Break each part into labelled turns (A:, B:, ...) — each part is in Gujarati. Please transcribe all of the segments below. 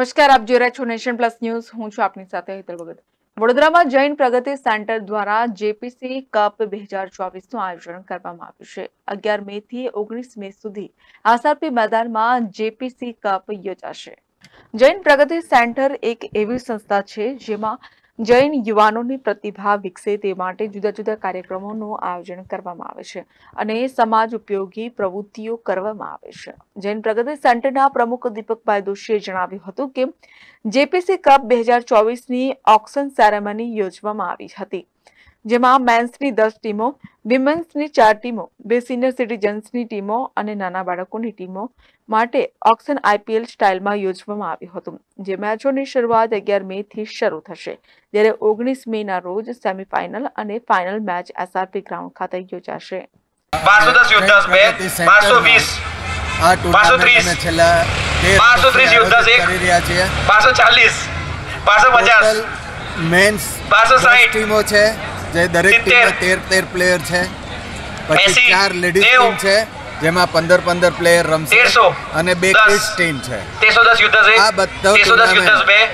A: નમસ્કાર, આપ જોઈ રહ્યા છો નેશન પ્લસ ન્યૂઝ. હું છું આપની સાથે હેતલ ભગત. વડોદરામાં જૈન પ્રગતિ સેન્ટર દ્વારા જેપીસી કપ 2024નું આયોજન કરવામાં આવ્યું છે. 11 મે થી 19 મે સુધી આરસાપી મેદાનમાં જેપીસી કપ યોજાશે. જૈન પ્રગતિ સેન્ટર એક એવી સંસ્થા છે જેમાં જૈન યુવાનોની પ્રતિભા વિકસે તે માટે જુદા જુદા કાર્યક્રમોનું આયોજન કરવામાં આવે છે અને સમાજ ઉપયોગી પ્રવૃત્તિઓ કરવામાં આવે છે. જૈન પ્રગતિ સેન્ટરના પ્રમુખ દીપકભાઈ દોશીએ જણાવ્યું હતું કે જેપીસી કપ 2024ની ઓક્શન સેરેમની યોજવામાં આવી હતી, જેમાં મેન્સની 10 ટીમો, વિમેન્સની 4 ટીમો, 2 સિનિયર સિટીઝન્સની ટીમો અને નાના બાળકોની ટીમો માટે ઓક્શન આઈપીએલ સ્ટાઇલમાં યોજવામાં આવ્યું હતું. જે મેચોની શરૂઆત 11 મે થી શરૂ થશે, જ્યારે 19 મેના રોજ સેમીફાઇનલ અને ફાઇનલ મેચ એસઆરપી ગ્રાઉન્ડ ખાતે યોજાશે.
B: 510 યુદ્ધ 2 520
C: આ ટુર્નામેન્ટ છેલ્લા
B: 530 યુદ્ધ 1 540 550
C: મેન્સ
B: 560
C: ટીમો છે, જે દરેક ટીમમાં 13 પ્લેયર છે. પછી 4 લેડીઝ ટીમ છે, જેમાં 15 પ્લેયર રમશે અને 2 કિડ્સ ટીમ છે.
B: 310 યુદ્ધ 1
C: આ બધા
B: 310 યુદ્ધ 2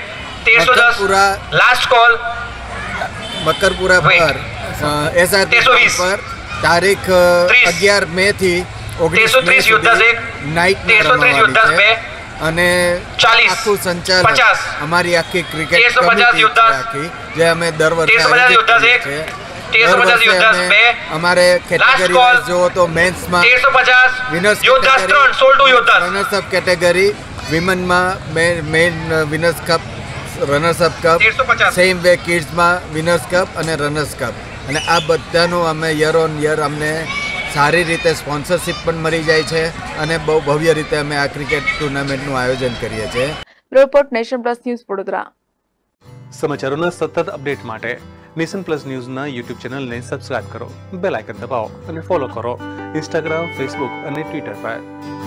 B: 310 લાસ્ટ કોલ
C: બકરપુરા પર એસઆરપી પર તારીખ 11 મે થી 19 મે સુધી નાઇટ રમવાની છે અને આખું સંચાલન અમારી આખી ક્રિકેટ કમિટી આખી જે અમે દર વર્ષે આયોજિત કરીએ છીએ. દર વર્ષે અમારે કેટેગરી વાઇઝ જોવો તો મેન્સમાં વિનર્સ રનર્સ અપ કેટેગરી, વિમનમાં men winners cup, runners up cup, same way કિડ્સમાં વિનર્સ કપ અને રનર્સ કપ. અને આ બધાનું અમે યર ઓન યર અમને સારી રીતે સ્પોન્સરશિપ પણ મળી જાય છે અને બહુ ભવ્ય રીતે અમે આ ક્રિકેટ ટુર્નામેન્ટનું આયોજન કરીએ છીએ.
A: Report nation plus news Vadodara.
D: સમાચારોના સતત અપડેટ માટે નેશન પ્લસ ન્યૂઝના યુટ્યુબ ચેનલને સબસ્ક્રાઇબ કરો, બેલ આઇકન દબાવો અને ફોલો કરો ઇન્સ્ટાગ્રામ, ફેસબુક અને ટ્વિટર પર.